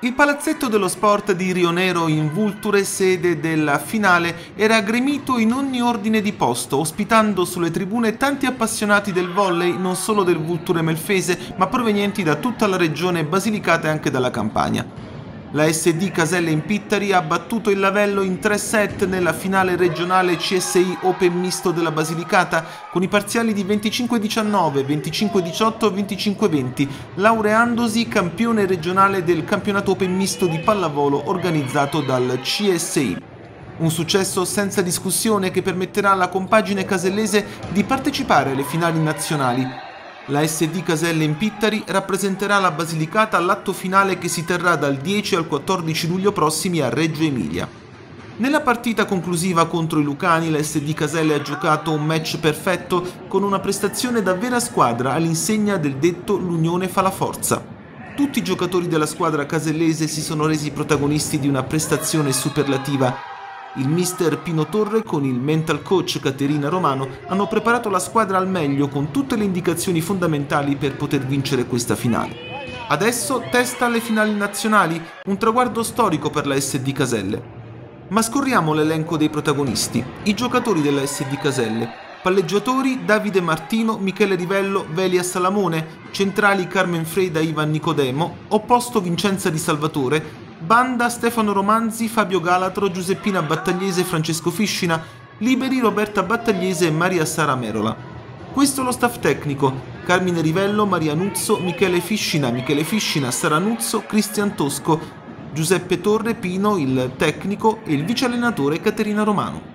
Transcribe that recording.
Il palazzetto dello sport di Rionero in Vulture, sede della finale, era gremito in ogni ordine di posto, ospitando sulle tribune tanti appassionati del volley, non solo del Vulture Melfese, ma provenienti da tutta la regione Basilicata e anche dalla Campania. La SD Caselle in Pittari ha battuto il Lavello in 3 set nella finale regionale CSI Open Misto della Basilicata con i parziali di 25-19, 25-18 e 25-20, laureandosi campione regionale del campionato Open Misto di pallavolo organizzato dal CSI. Un successo senza discussione che permetterà alla compagine casellese di partecipare alle finali nazionali. La SD Caselle in Pittari rappresenterà la Basilicata all'atto finale che si terrà dal 10 al 14 luglio prossimi a Reggio Emilia. Nella partita conclusiva contro i Lucani la SD Caselle ha giocato un match perfetto con una prestazione da vera squadra all'insegna del detto l'unione fa la forza. Tutti i giocatori della squadra casellese si sono resi protagonisti di una prestazione superlativa. Il mister Pino Torre con il mental coach Caterina Romano hanno preparato la squadra al meglio con tutte le indicazioni fondamentali per poter vincere questa finale. Adesso testa alle finali nazionali, un traguardo storico per la SD Caselle. Ma scorriamo l'elenco dei protagonisti, i giocatori della SD Caselle. Palleggiatori Davide Martino, Michele Rivello, Velia Salamone, centrali Carmen Freda, Ivan Nicodemo, opposto Vincenza Di Salvatore, banda Stefano Romanzi, Fabio Galatro, Giuseppina Battagliese e Francesco Fiscina, liberi Roberta Battagliese e Maria Sara Merola. Questo lo staff tecnico: Carmine Rivello, Maria Nuzzo, Michele Fiscina, Sara Nuzzo, Cristian Tosco, Giuseppe Torre, Pino, il tecnico e il vice allenatore Caterina Romano.